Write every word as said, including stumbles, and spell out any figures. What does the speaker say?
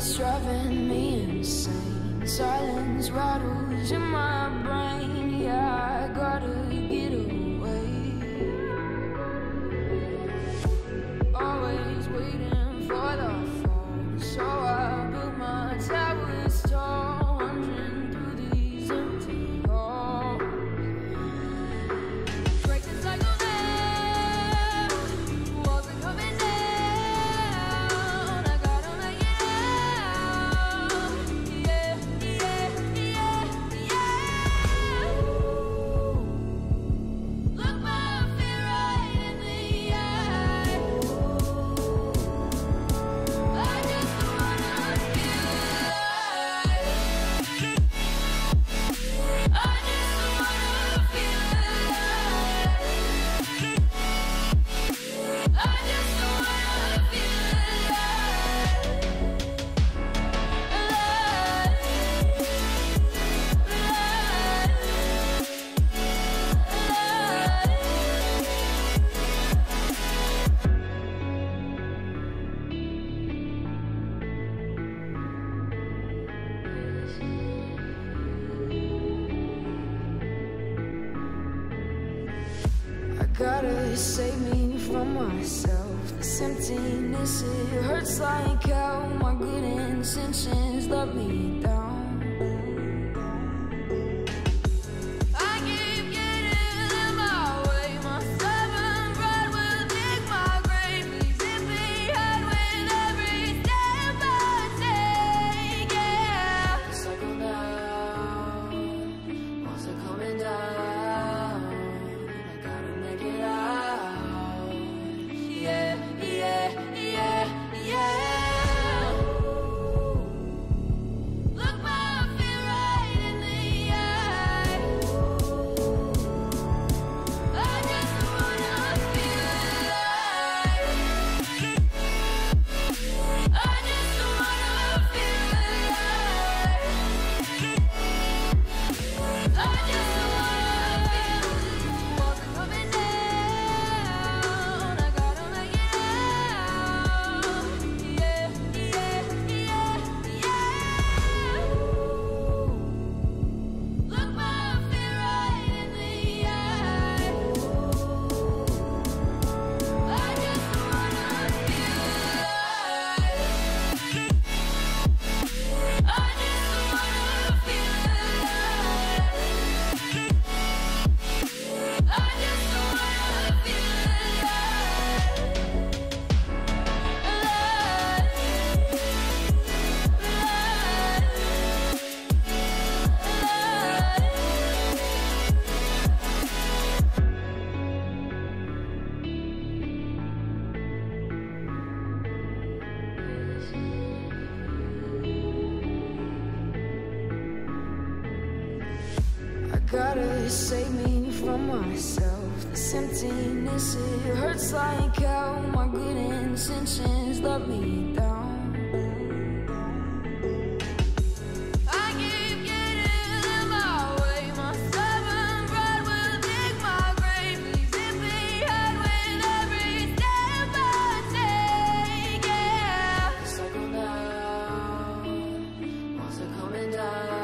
it's driving me insane. Silence rattles in my brain. Yeah, I gotta get away. Always waiting for the phone, so I built my towers tall, wandering through these empty halls. Break the cycle now, walls are coming down. I gotta make it out. Yeah, yeah, yeah, yeah. Look my fear right in the eye. I just wanna feel alive. I just wanna feel alive. I just wanna feel I gotta save me from myself. This emptiness, it hurts like hell. My good intentions let me down. I keep getting in my way. My stubborn pride will dig my grave. Please hit me hard with every step I take. Yeah, cycle down, walls are coming down. I gotta make it out. Yeah, yeah, yeah, yeah. Look my fear right in the eye. I just wanna feel alive. I just wanna feel alive. I just wanna feel. Walls are coming down. I gotta make it out. Yeah, yeah, yeah, yeah. Look my fear right in the eye. I just wanna feel alive. I just wanna feel alive. I just wanna feel I gotta save me from myself. This emptiness, it hurts like hell. My good intentions let me down. I keep getting in my way. My stubborn pride will dig my grave. Please hit me hard with every step I take. Yeah, cycle down, walls are coming down.